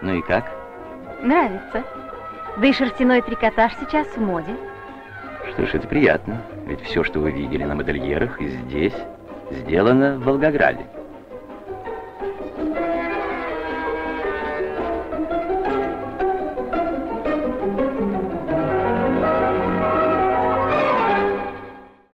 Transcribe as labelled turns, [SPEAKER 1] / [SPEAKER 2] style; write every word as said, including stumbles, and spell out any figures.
[SPEAKER 1] Ну и как?
[SPEAKER 2] Нравится. Да и шерстяной трикотаж сейчас в моде.
[SPEAKER 1] Что ж, это приятно. Ведь все, что вы видели на модельерах и здесь, сделано в Волгограде.